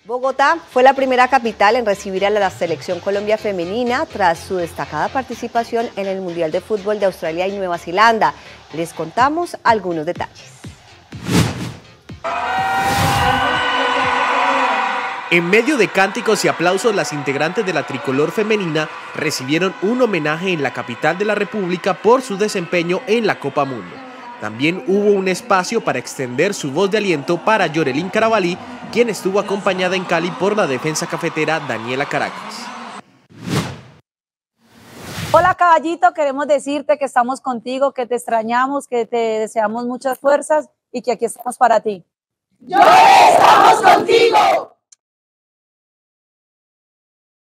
Bogotá fue la primera capital en recibir a la Selección Colombia femenina tras su destacada participación en el Mundial de Fútbol de Australia y Nueva Zelanda. Les contamos algunos detalles. En medio de cánticos y aplausos, las integrantes de la tricolor femenina recibieron un homenaje en la capital de la República por su desempeño en la Copa Mundo. También hubo un espacio para extender su voz de aliento para Yorelín Carabalí, quien estuvo acompañada en Cali por la defensa cafetera Daniela Caracas. Hola Caballito, queremos decirte que estamos contigo, que te extrañamos, que te deseamos muchas fuerzas y que aquí estamos para ti. ¡Yo estamos contigo!